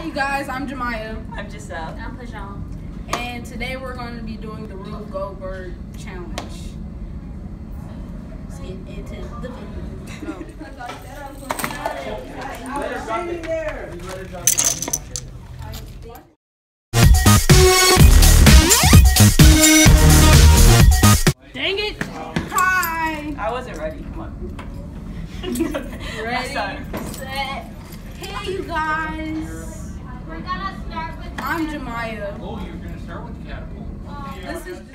Hi, you guys. I'm Jemiah. I'm Giselle. I'm Pajan. And today we're going to be doing the Rube Goldberg challenge. Let's get into the video. Go. Dang it! Hi! I wasn't ready. Come on. Ready, set. Hey, you guys. We're gonna start with. I'm Jemiah. Oh, you're going to start with the catapult. This is